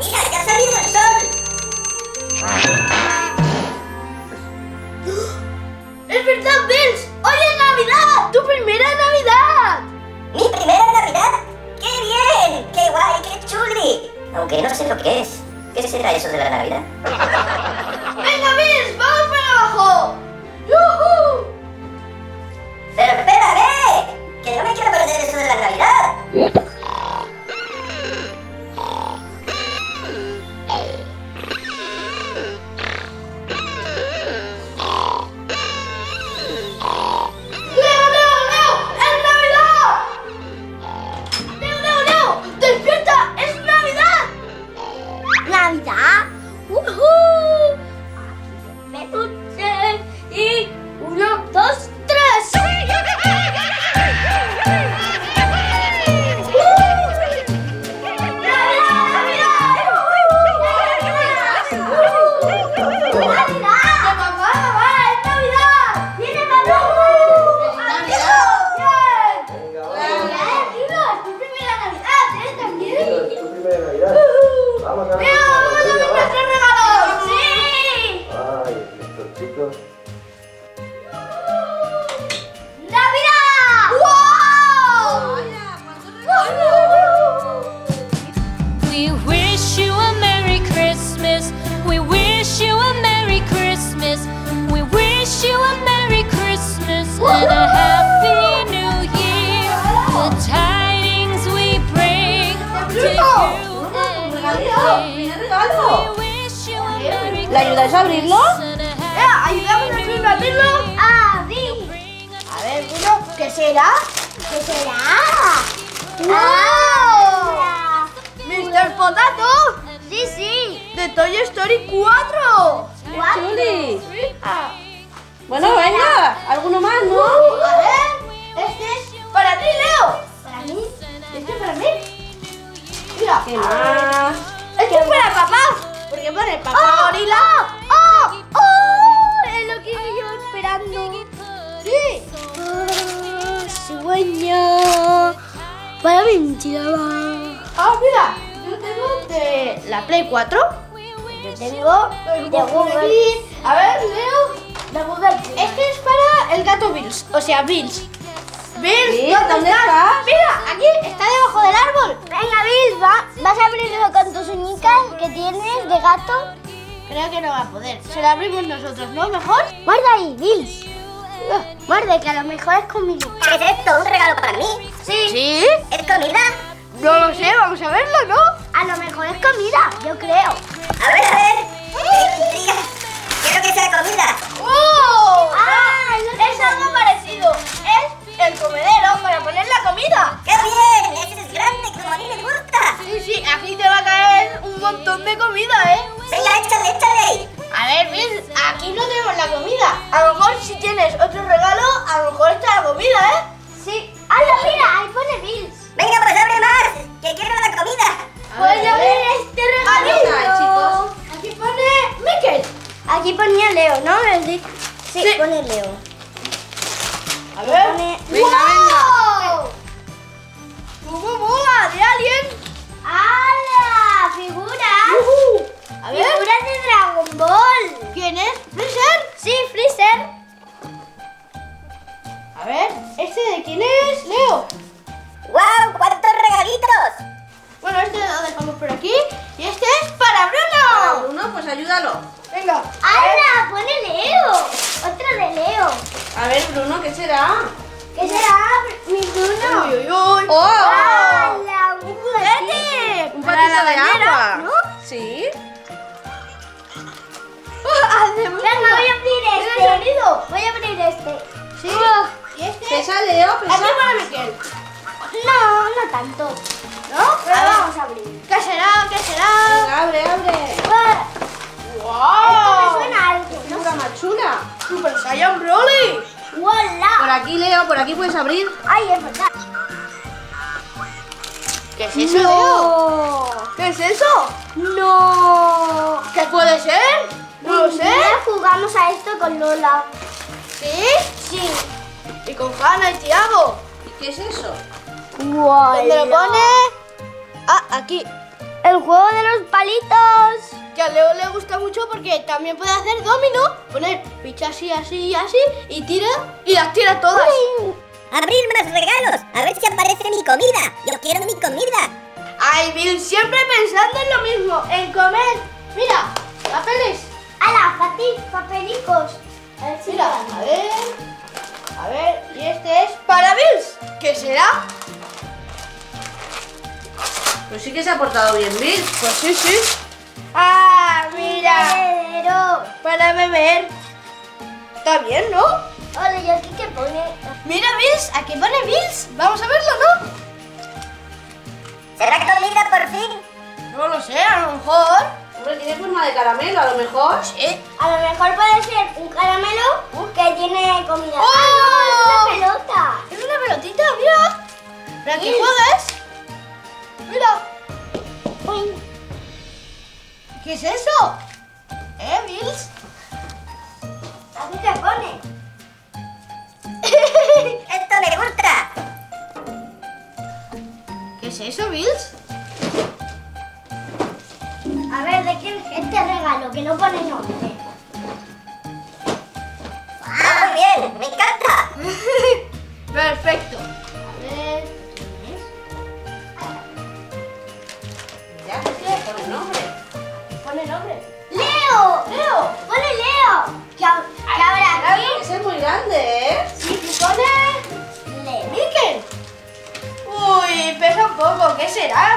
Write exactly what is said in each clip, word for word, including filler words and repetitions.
¡Mira, ya ha salido el sol! ¡Es verdad, Bills! ¡Hoy es Navidad! ¡Tu primera Navidad! ¿Mi primera Navidad? ¡Qué bien! ¡Qué guay! ¡Qué chuli! Aunque no sé lo que es. ¿Qué será eso de la Navidad? ¡Venga, Bills! ¡Vamos para abajo! ¡Yuhu! ¡Pero espérame! ¡Que no me quiero perder eso de la Navidad! ¡Leo, Leo, Leo! ¡Es Navidad! ¡Leo, Leo, Leo! ¡Despierta! ¡Es Navidad! ¿Navidad? ¡Uhú! Peluche y uno, dos, tres. Vamos a ver. ¡Leo, vamos a ver nuestros regalos! ¡Sí! Ay, estos chicos. ¡Navidad! ¡Wow! We wish you a Merry Christmas. We wish you a Merry Christmas. We wish you a Merry Christmas and a Happy New Year. The tidings we bring to you and your king. We wish you a Merry ¿Le ayudáis a abrirlo? Christmas and a ¡Eh! Happy ¿Ayudamos a Bruno a abrirlo? ¡Abrí! A ver, Bruno, ¿qué será? ¿Qué será? ¡Wow! ¡Ah! ¡mister Potato! Sí, sí. ¡De Toy Story cuatro! Chuli. Ah. Bueno, venga. ¿Alguno más, no? A ver, este es para ti, Leo. ¿Para mí? Este es para mí. Mira. ¿Qué más? Este es para papá. Porque pone papá gorila. ¡Oh! ¡Oh! Es lo que yo llevo esperando. Sí. ¡Oh! ¡Sueño! Para mí, chilaba. Ah, mira. Yo tengo de la Play cuatro. Yo tengo de Google. Aquí. A ver, Leo. De Google. Este es para el gato Bills. O sea, Bills. Bills, Sí, ¿dónde, ¿dónde estás? estás? Mira, aquí está debajo del árbol. Venga, Bill, va. ¿Vas a abrirlo con tus uñicas que tienes de gato? Creo que no va a poder. Se lo abrimos nosotros, ¿no? Mejor. Muerde ahí, Bills. Muerde, que a lo mejor es comida. ¿Qué es esto? ¿Un regalo para mí? Sí. ¿Sí? ¿Es comida? No lo sé, vamos a verlo, ¿no? A lo mejor es comida, yo creo. A ver, a ver. ¡Qué intriga! Quiero que sea comida. ¡Oh! Ah, es algo parecido. Es el comedero para poner la comida. ¡Qué bien! ¡Ese es grande como a mí me gusta! Sí, sí, aquí te va a caer un montón de comida, ¿eh? Venga, échale, échale. A ver, Bill, aquí no tenemos la comida. A lo mejor si tienes otro regalo, a lo mejor está la comida, ¿eh? Sí. ¡Hala, mira! Ahí pone Bills. Venga, pues abre más. Que quiero la comida. Voy a abrir este regalito. Ahí, chicos. Aquí pone Mickey. Aquí ponía Leo, ¿no? ¿Les di? Sí, Sí. pone Leo. A ver. Pone... Venga, ¡Wow! ¡Bubu, buba! ¡De Alien! ¡Hala! ¡Figuras! ¡Yujú! A ver. ¡Figuras de Dragon Ball! ¿Quién es? ¿Freezer? Sí, Freezer. A ver, ¿este de quién es? Leo. ¡Guau! ¡Cuántos regalitos! Bueno, este lo dejamos por aquí. Y este es para Bruno. Bruno, pues ayúdalo. Venga. ¡Hala! Pone Leo. Otro de Leo. A ver, Bruno, ¿qué será? ¿Qué será, mi Bruno? Uy, uy, uy. ¡Oh! ¡Hala! ¡Un juguete! Un Para patito la de bañera, agua. ¿no? Sí. Hace Venga, mucho. voy a abrir ¿Tiene este. sonido? Voy a abrir este. Sí. Oh, ¿Y este? Pesa, Leo, Aquí pesa. para Miquel. no, no tanto. ¿No? Pero A ver. vamos a abrir. ¿Qué será? ¿Qué será? Venga, abre, abre. Ah, ¡Wow! Esto me suena a algo, ¿no? Figura más chula. ¡Super Saiyan Broly! Por ¡Hola! aquí, Leo, por aquí puedes abrir. ¡Ay, es verdad! ¿Qué es eso, Leo? ¡No! ¿Qué es eso? ¡No! ¿Qué puede ser? No lo sé. Ya jugamos a esto con Lola. ¿Sí? Sí. Y con Hanna y Tiago. ¿Qué es eso? ¡Wow! ¿Dónde lo pone? Ah, aquí. El juego de los palitos. Que a Leo le gusta mucho porque también puede hacer domino, poner fichas así, así y así, y tira, y las tira todas. Uy. Abrir más regalos, a ver si aparece mi comida. Yo quiero mi comida. Ay, Bill, siempre pensando en lo mismo, en comer. Mira, papeles. ¡Hala, fácil, papelicos! A ver si Mira, van. a ver, a ver, y este es para Bills. ¿Qué será? Pues sí que se ha portado bien, Bill. Pues sí, sí. Ah, mira, Pero... para beber. Está bien, ¿no? Hola, ¿y aquí qué pone? Mira, Bills, aquí pone Bills. Vamos a verlo, ¿no? ¿Será comida por fin? No lo sé, a lo mejor. Hombre, tiene forma de caramelo, a lo mejor. Sí. A lo mejor puede ser un caramelo que tiene comida. ¡Oh! ¡Ah, no! ¡Es una pelota! Es una pelotita, mira. ¿Para qué juegues? Mira. Uy. ¿Qué es eso? ¿Eh, Bills? Aquí te pone. Esto me gusta. ¿Qué es eso, Bills? A ver, ¿de quién es este regalo? Que no pone nombre. Ah, muy bien, me encanta. Perfecto. A ver. Ya, sí, pone nombre. Pone nombre. ¡Leo! ¡Leo! ¡Pone Leo! ¿Qué, ha- qué habrá aquí? Ese es muy grande, ¿eh? Sí, que pone Leo. Mickey. Uy, pesa un poco. ¿Qué será?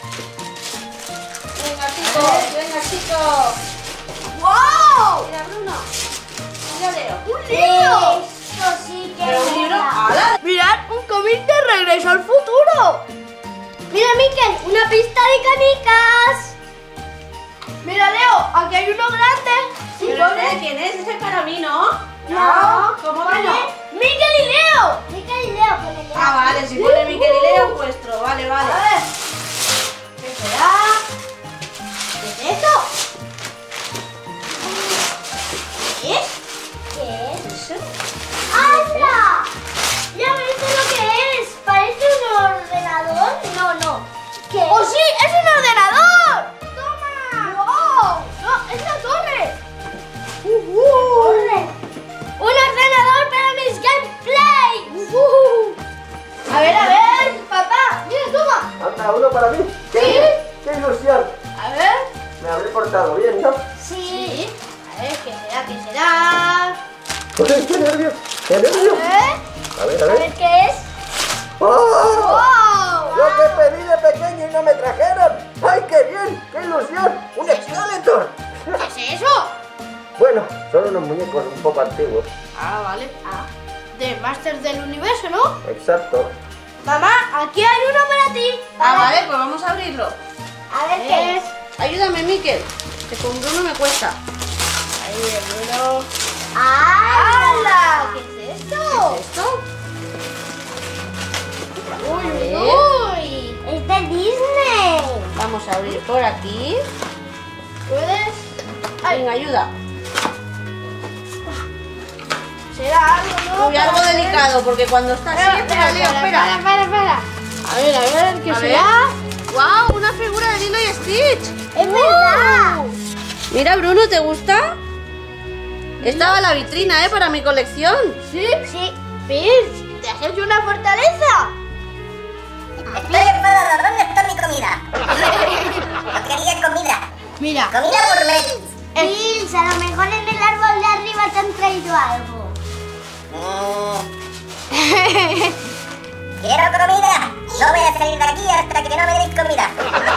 Venga, chicos, venga, chicos. ¡Wow! Mira, Bruno. Mira, Leo. ¡Un libro! Esto sí que Pero un libro. mola. ¡Hala! Mirad, un cómic de Regreso al Futuro. Mira, Miquel, una pista de canicas. Mira, Leo, aquí hay uno grande. Sí, Y ¿Pero pone- este de quién es? ¿Ese es para mí, no? No, ¿Cómo que pone no? Miguel y Leo. Miquel y Leo, pone Leo. Ah, vale, si pone Miquel y Leo, vuestro. Vale, vale. A ver. ¿Qué será? ¿Qué es eso? ¿Qué es? ¿Qué es? ¿Eso? ¡Anda! Ya ves lo que es. ¿Parece un ordenador? No, no. ¿Qué? ¡Oh, sí! ¡Es un ordenador! ¡Toma! ¡Wow! ¡No, es la torre! ¡Corre! ¡Un ordenador para mis gameplays! A ver, a ver, papá. Mira, toma. Anda, uno para mí. ¡Qué, qué ilusión! A ver. Me habré portado bien, ¿no? Sí. A ver, ¿qué será? ¿Qué será? ¡Ay, qué nervios! ¡Qué nervios! ¿Eh? A ver, a A ver. ver qué es. ¡Oh! ¡Wow! ¡Lo que pedí de pequeño y no me trajeron! ¡Ay, qué bien! ¡Qué ilusión! ¡Un Skeletor! ¿Qué es eso? Bueno, son unos muñecos un poco antiguos. Ah, vale. Ah. De Masters del Universo, ¿no? Exacto. Mamá, aquí hay uno para ti. Ah, vale, pues vamos a abrirlo. A ver qué es. Ayúdame, Miquel. Que con Bruno me cuesta. Ahí, Bruno. ¡Hala! ¡Hala! ¿Qué es esto? ¿Esto? Uy, A ver. uy. Es de Disney. Vamos a abrir por aquí. ¿Puedes? Ay, Venga, ayuda. será algo, ¿no? Uy, algo delicado, porque cuando está así... Espera, Leo, espera. espera, espera. A ver, a ver, ¿qué A ver. será? ¡Wow! Una figura de Lilo y Stitch. Es verdad. Mira, Bruno, ¿te gusta? Estaba en la vitrina, ¿eh? Para mi colección. ¿Sí? Sí. Pierce, ¿te has hecho una fortaleza? Estoy enfadado. ¿Dónde está mi comida? No quería comida. Mira. Comida gourmet. Bills, a lo mejor en el árbol de arriba te han traído algo. Mm. ¡Quiero comida! No voy a salir de aquí hasta que no me deis comida.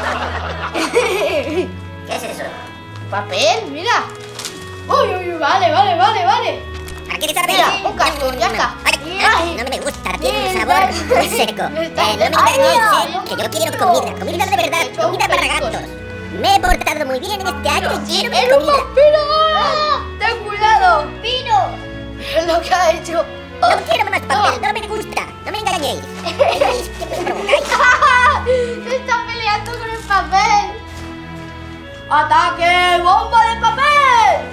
¿Qué es eso? Papel, mira. Uy, uy, uy, vale, vale, vale, vale. Aquí está Mira, un cartón, ya está. Ay, Ay. no me gusta, tiene un Mira. sabor muy seco. Me está- Eh, no me Ay, engañéis, no, eh, que yo no quiero quiero. comida, comida de verdad, Son comida para pericos. gatos. Me he portado muy bien en este año y quiero mi ¡Es un comida. vampiro! ¡Ten cuidado! ¡Piro! Es lo que ha hecho. No quiero más papel, no me gusta, no me engañéis. Ay, ¿qué me provocáis? Se está peleando con el papel. ¡Ataque! ¡Bomba de papel!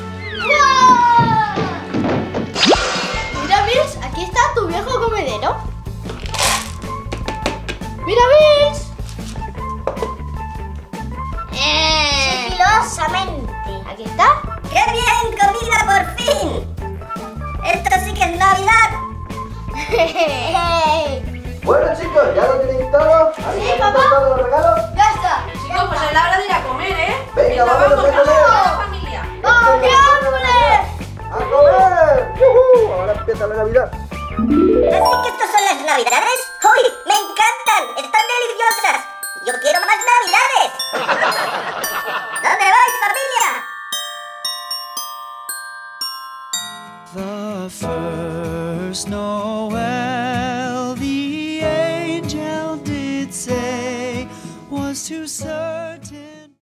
¡Wow! Mira, Bills, aquí está tu viejo comedero. Mira, Bills. ¡Qué bien! ¡Comida por fin! ¡Esto sí que es Navidad! Bueno chicos, ¿ya lo tenéis todo? ¿Habéis Sí, apuntado papá. todos los regalos? ¡Ya está! Chicos, pues es la hora de ir a comer, ¿eh? Venga, vamos, vámonos, vamos, vámonos. vamos, familia. ¡Oh, qué hambre! ¡A comer! ¡Yujú! Ahora empieza la Navidad. ¿Así que estos son las Navidades?